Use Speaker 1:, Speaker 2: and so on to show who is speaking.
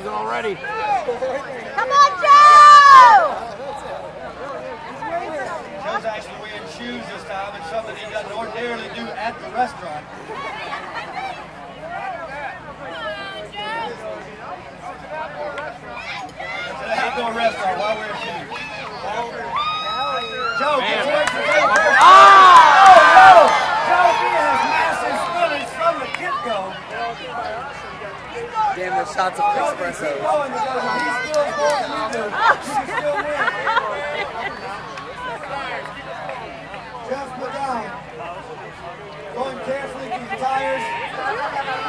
Speaker 1: losing already.
Speaker 2: Come on, Joe!
Speaker 3: Joe's actually wearing shoes this time. It's something he doesn't ordinarily do at the restaurant. Today ain't no restaurant. Why wear shoes? Joe, get away from me. Oh, Joe, he has massive spillage from the get-go.
Speaker 4: Damn, the shots of espresso.
Speaker 3: Keep going because if he spills more than you do, you can still win. Jeff, put down. Going carefully through the tires.